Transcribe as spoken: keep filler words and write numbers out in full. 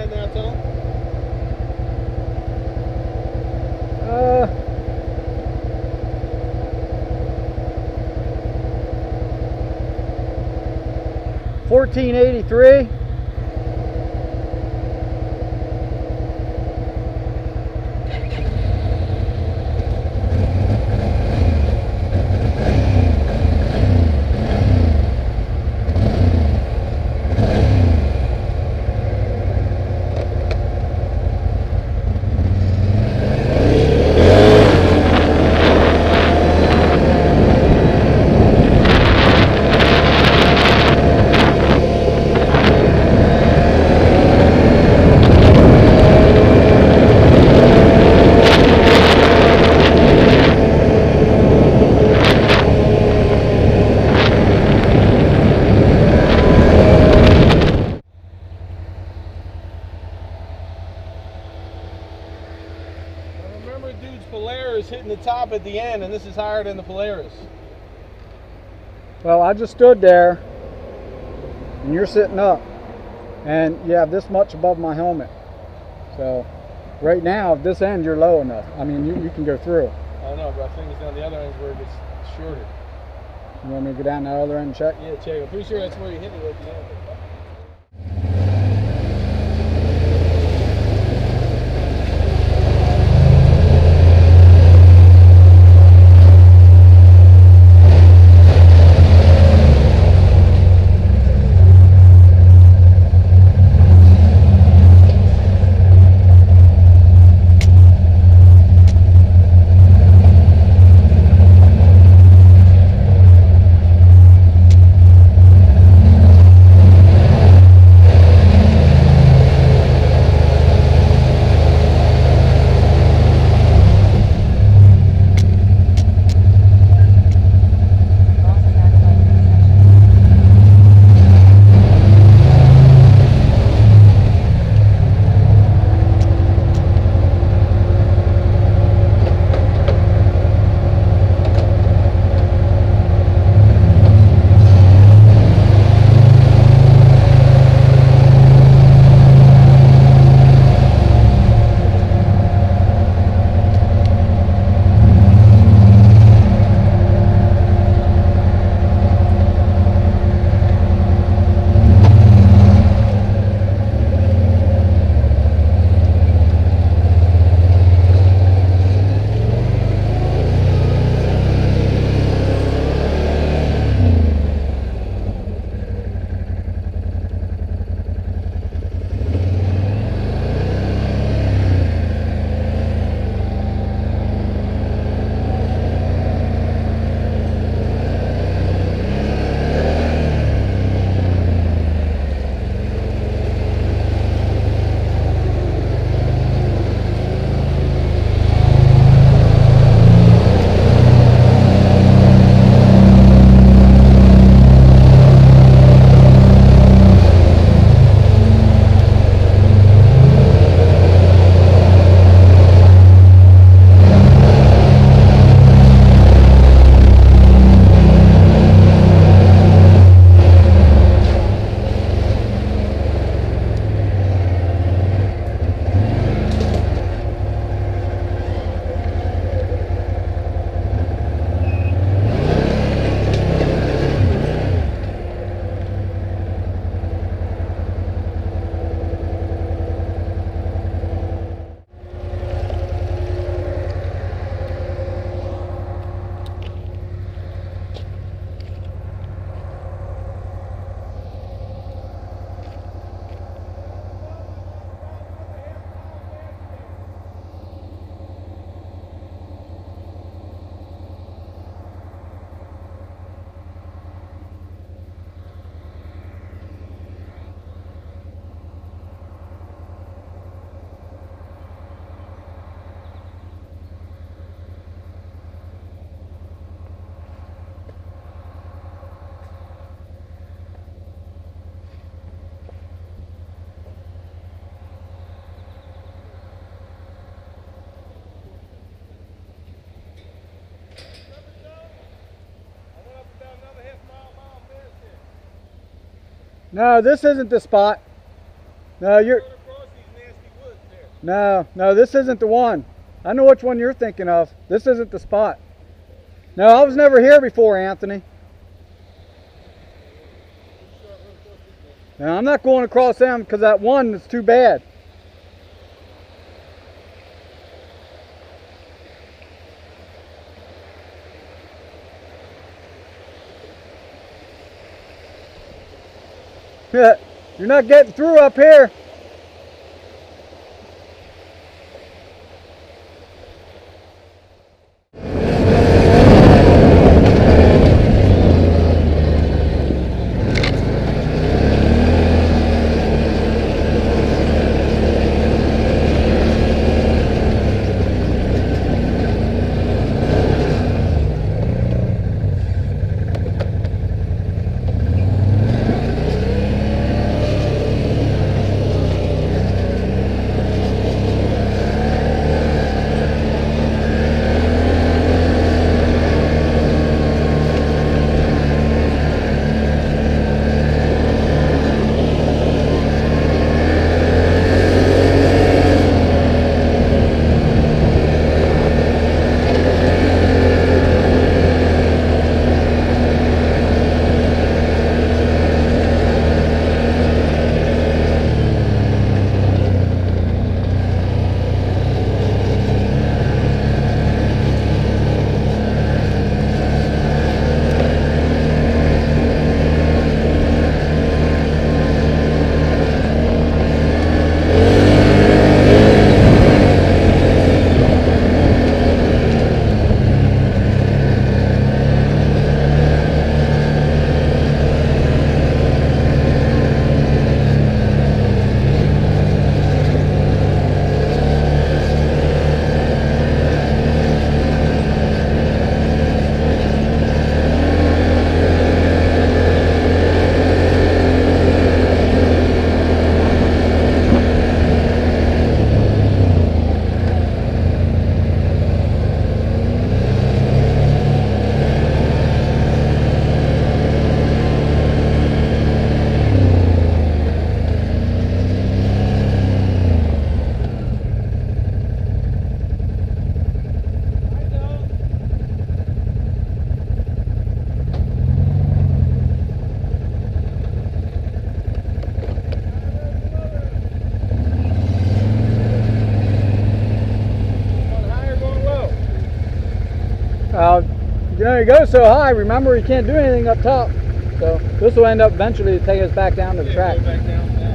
head now, Tom? Uh, fourteen eighty-three. Remember, dude's Polaris hitting the top at the end, and this is higher than the Polaris. Well, I just stood there, and you're sitting up, and you have this much above my helmet. So, right now, at this end, you're low enough. I mean, you, you can go through. I know, but I think it's down the other end where it gets shorter. You want me to go down that other end and check? Yeah, check. I'm pretty sure that's where you hit it at the end. No, this isn't the spot. No, you're... No, no, this isn't the one. I know which one you're thinking of. This isn't the spot. No, I was never here before, Anthony. Now, I'm not going across them because that one is too bad. You're not getting through up here. Uh, you know, you go so high, remember you can't do anything up top. So this will end up eventually taking us back down to the Yeah, track. go back down.